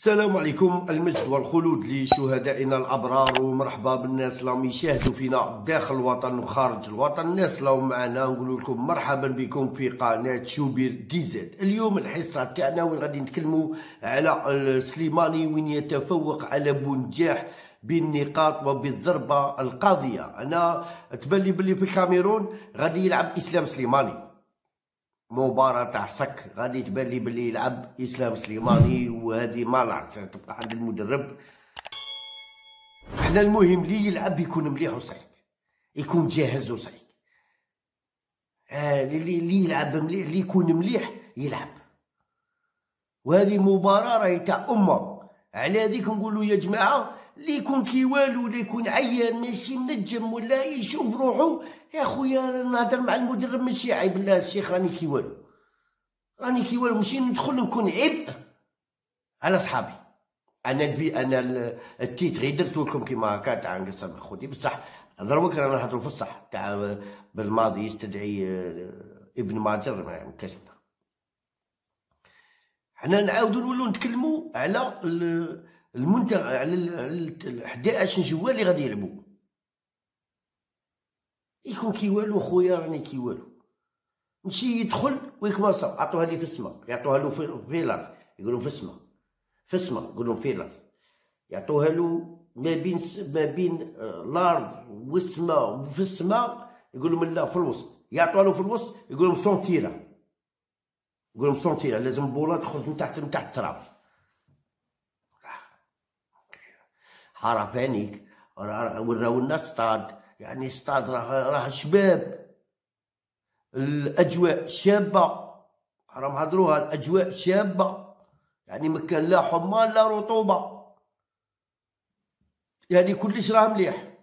السلام عليكم، المجد والخلود لشهدائنا الأبرار، ومرحبا بالناس اللي يشاهدوا فينا داخل الوطن وخارج الوطن. الناس اللي معنا نقول لكم مرحبا بكم في قناة شوبير دي زد. اليوم الحصة تاعنا وين غادي نتكلموا على سليماني وين يتفوق على بونجاح بالنقاط وبالضربة القاضية. أنا تبان لي بلي في الكاميرون غادي يلعب إسلام سليماني، مباراة تاع صك غادي تبان لي بلي يلعب اسلام سليماني، وهذه ما نعرف تبقى عند المدرب. احنا المهم لي يلعب يكون مليح وصعيب، يكون جاهز وصعيب. اللي يلعب مليح، اللي يكون مليح يلعب. وهذه مباراة راهي تاع أمة. على هذيك نقولوا يا جماعة اللي يكون كي والو، اللي يكون عيان ماشي منجم ولا يشوف روحو، يا خويا نهضر مع المدرب ماشي عيب. لا الشيخ راني كي والو، راني كي والو، ماشي ندخل نكون عبء على صحابي. انا التيت غير درتو لكم كيما هكا تاع نقسم خوتي، بصح دروك رانا نهضروا في الصح تاع بالماضي يستدعي ابن ماجر ما كاش. حنا نعاودو نولو نتكلمو على المنتخب، على 11 جوال اللي غادي يلعبو. يكون كي والو خويا، راني كي والو. مشي يدخل ويكماصر، عطوها لي في السما، يعطوها له في الارض، يقولوا في السما، في السما يقولوا في الارض، يعطوها له ما بين الارض والسما، وفي السما يقولوا من لا في الوسط، يعطوها له في الوسط يقولوا مسونتيرا، يقولوا مسونتيرا، لازم البوله تخرج من تحت التراب. عرفانيك وراو الناس ستاد، يعني ستاد راه شباب، الأجواء شابة، راهم هضروها الأجواء شابة، يعني مكان لا حمى لا رطوبة، يعني كلش راه مليح.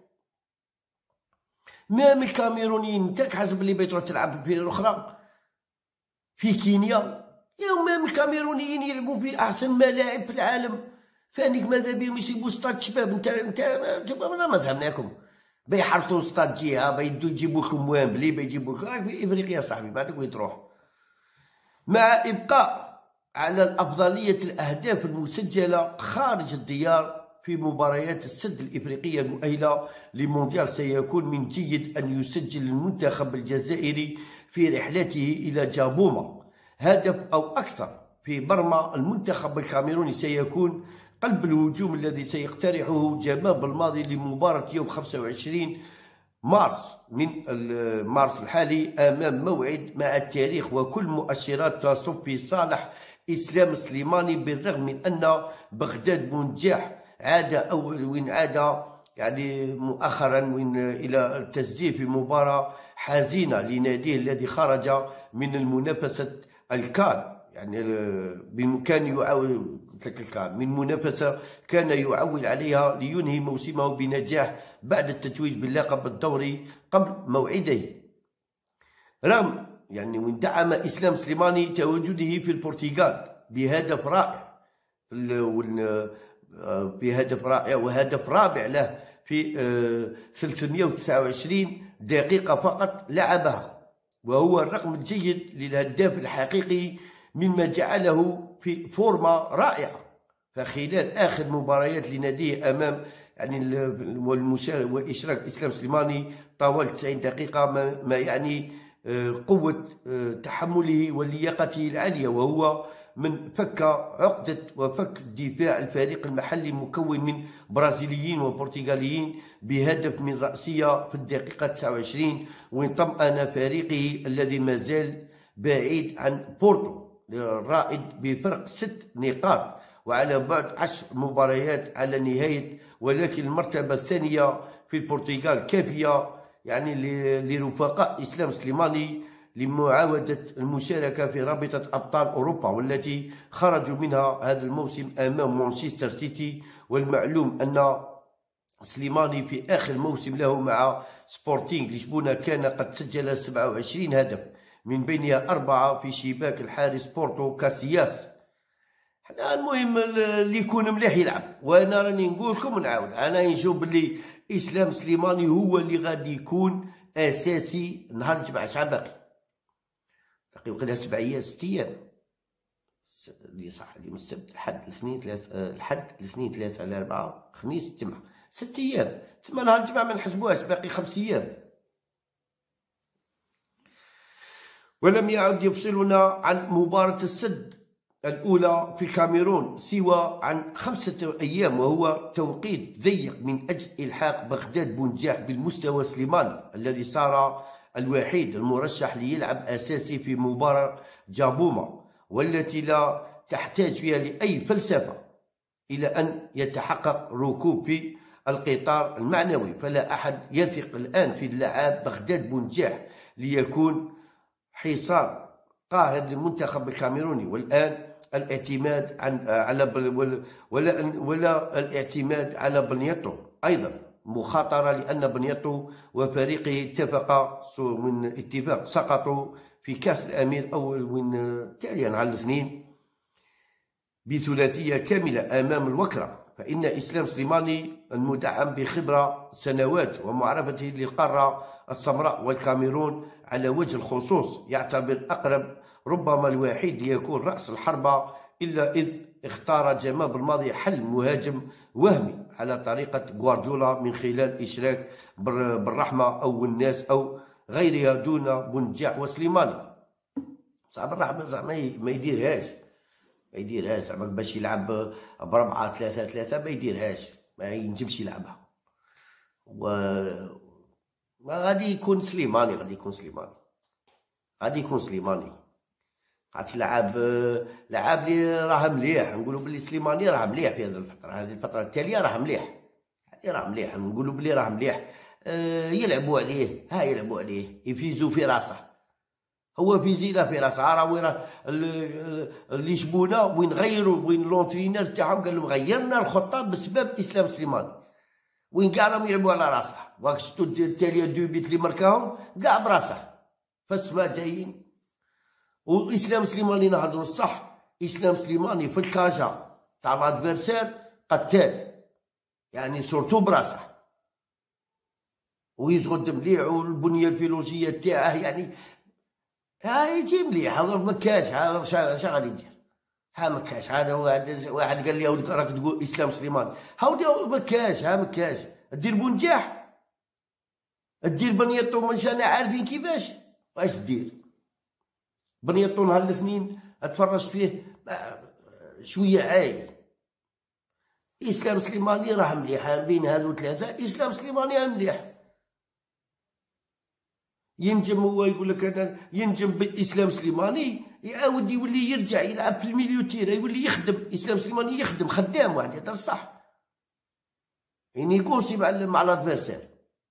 مام الكاميرونيين نتاك حسب اللي بتروح تلعب في الأخرى في كينيا، يا مام الكاميرونيين يلعبوا في أحسن ملاعب في العالم، فانيك ماذا بهم يسيبوا ستاد شباب. انت ما فهمناكم، بيحرصوا ستاد جهه، بيدو يجيبوا لكم وامبلي، بيجيبوا لكم راك في افريقيا صاحبي، بعدك وين تروح. مع ابقاء على الافضليه الاهداف المسجله خارج الديار في مباريات السد الافريقيه المؤهله لمونديال، سيكون من جيد ان يسجل المنتخب الجزائري في رحلته الى جابوما هدف او اكثر في مرمى المنتخب الكاميروني. سيكون قلب الهجوم الذي سيقترحه جمال بالماضي لمباراة يوم 25 مارس من مارس الحالي أمام موعد مع التاريخ، وكل مؤشرات تصب في صالح إسلام سليماني، بالرغم من أن بغداد بونجاح عاد يعني مؤخرا إلى التسجيل في مباراة حزينة لناديه الذي خرج من المنافسة الكان، يعني بإمكان يعاود الكان من منافسة كان يعول عليها لينهي موسمه بنجاح بعد التتويج باللقب الدوري قبل موعده. رغم يعني وين دعم إسلام سليماني تواجده في البرتغال بهدف رائع، وهدف رابع له في 329 دقيقة فقط لعبها، وهو الرقم الجيد للهداف الحقيقي، مما جعله في فورمة رائعة. فخلال آخر مباريات لناديه أمام يعني وإشراك إسلام سليماني طوال 90 دقيقة، ما يعني قوة تحمله ولياقته العالية، وهو من فك عقدة وفك دفاع الفريق المحلي المكون من برازيليين وبرتغاليين بهدف من رأسية في الدقيقة 29، وين طمأن فريقه الذي ما زال بعيد عن بورتو الرائد بفرق 6 نقاط وعلى بعد 10 مباريات على نهاية، ولكن المرتبة الثانية في البرتغال كافية يعني لرفقاء إسلام سليماني لمعاودة المشاركة في رابطة أبطال أوروبا، والتي خرجوا منها هذا الموسم أمام مانشستر سيتي. والمعلوم أن سليماني في آخر موسم له مع سبورتينغ لشبونة كان قد سجل 27 هدف، من بينها 4 في شباك الحارس بورتو كاسياس. حنا المهم اللي يكون مليح يلعب، وانا راني نقول لكم ونعاود، انا نشوف بلي اسلام سليماني هو اللي غادي يكون اساسي نهار الجمعه. شحال باقي؟ وقيلا 7 ايام 6 ايام اللي صح اليوم السبت الحد الاثنين ثلاثة، الحد الاثنين ثلاثة الأربعة خميس الجمعة، 6 أيام. تما نهار الجمعة ما نحسبوهاش، باقي 5 أيام. ولم يعد يفصلنا عن مباراة السد الأولى في الكاميرون سوى عن 5 أيام، وهو توقيت ضيق من أجل إلحاق بغداد بنجاح بالمستوى سليماني الذي صار الوحيد المرشح ليلعب أساسي في مباراة جابوما، والتي لا تحتاج فيها لأي فلسفة إلى أن يتحقق ركوب في القطار المعنوي. فلا أحد يثق الآن في اللاعب بغداد بنجاح ليكون حصان قاهر للمنتخب الكاميروني. والآن الاعتماد ولا الاعتماد على بنياتو أيضا مخاطرة، لأن بنياتو وفريقه اتفاق سقطوا في كأس الأمير أول تاليا على الاثنين بثلاثية كاملة أمام الوكرة. فإن إسلام سليماني المدعم بخبرة سنوات ومعرفته للقارة السمراء والكاميرون على وجه الخصوص يعتبر أقرب ربما الوحيد ليكون رأس الحربة، إلا إذ اختار جمال بالماضي حل مهاجم وهمي على طريقة غوارديولا من خلال إشراك بالرحمة أو الناس أو غيرها دون بنجاح وسليماني. صعب الرحمة زعما ما يديرهاش زعما باش يلعب ب4-3-3 ما يديرهاش، ما ينجمش يلعبها. و ما غادي يكون سليماني، غادي يكون سليماني. عرفت لعاب لي راه مليح، نقولوا بلي سليماني راه مليح في هذه الفترة التالية، راه مليح، نقولوا بلي راه مليح. يلعبوا عليه يفيزوا في راسه، هو فيزينا في راسه. راه وين اللي جبونا وين غيروا، وين لونترينير تاعهم قال لهم غيرنا الخطه بسبب اسلام سليماني، وين كاع راهم يلعبوا على راسه. واك شفتوا التاليه 2 بيت اللي مركاهم كاع براسه فالسما جايين. واسلام سليماني نهضروا الصح، اسلام سليماني في الكاجا تاع لادفيرسير قتال، يعني سورتو براسه ويزغد مليح، والبنيه الفيولوجيه تاعه يعني يجي مليح. هذا مكاش، هذا واش غادي يدير؟ مكاش. هذا واحد قال لي راك تقول اسلام سليماني، هاودي مكاش. دير بنجاح، دير بنيطو مشانا عارفين كيفاش واش دير. بنيطو نهار الاثنين اتفرج فيه شويه عاي. اسلام سليماني راه مليح بين هذو 3. اسلام سليماني مليح، ينجم هو يقول لك انا ينجم باسلام سليماني يعاود يولي يرجع يلعب في الميليو تيرا، يولي يخدم. اسلام سليماني يخدم خدام واحد يهضر صح، يعني يكونسي مع لادفيرسير.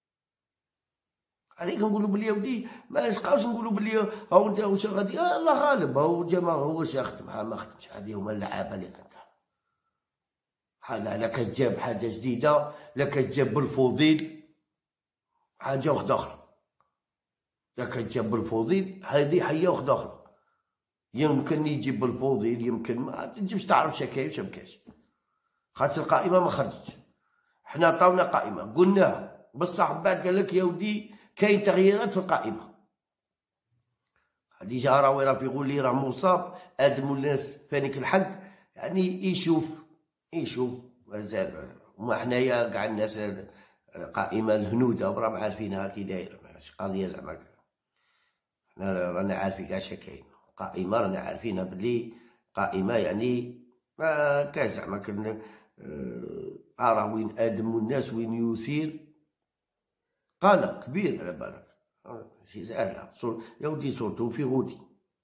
هذيك نقولوا بلي ودي ما يسقاوش نقولوا بلي هاو انت واش غادي الله غالب. هاو جماعه هو واش يخدم ما خدمش. هذه هما اللعابه اللي عندها لا كتجاب حاجه جديده، لا كتجاب بالفوضيل حاجه وحده اخرى. لا كتجاب بالفوضيل هذه حيه وحده اخرى. يمكن يجيب بالفوضيل، يمكن ما تنجمش تعرف شكاين واش مكاش، خاطر القائمه ما خرجتش. حنا عطاونا قائمه قلناها بصح من بعد قال لك يا ودي كاين تغييرات في القائمه. هادي جا راهو يقول لي راه مصاب ادم الناس فانيك الحق، يعني يشوف مازال. وما حنايا كاع الناس قائمه الهنوده وراهم عارفينها كي دايره، ماشي قضيه زعما حنا رانا عارفين كاع شكاين. قائمه رانا عارفينها بلي قائمه يعني ما كاش زعما كنا راه وين ادم والناس وين يثير قلق كبير على بالك. ماشي ساهله يا ودي صورته في غودي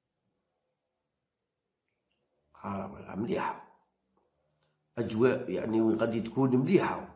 مليحه، اجواء يعني وين غادي تكون مليحه.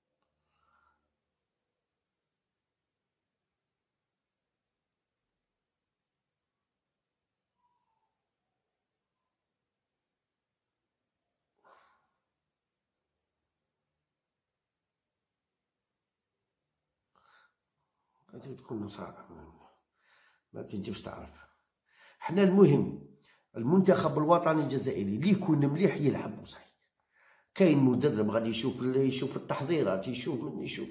غادي تكون صعبة ما تنجمش تعرف. حنا المهم المنتخب الوطني الجزائري اللي يكون مليح يلعب صحيح. كاين مدرب غادي يشوف التحضيرات، يشوف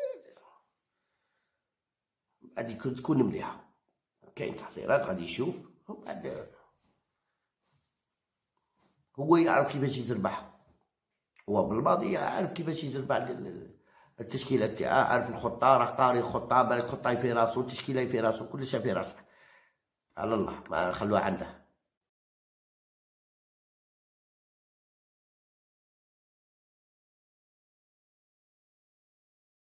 غادي تكون مليحة. كاين تحضيرات غادي يشوف ومن بعد هو يعرف كيفاش يزربح، هو بالماضي عارف كيفاش يزربح التشكيله تاعه، عارف الخطه، راه قاري الخطه، بالك خطه في راسو، التشكيله في راسو، كلشي في راسك. على الله ما خلوها عنده.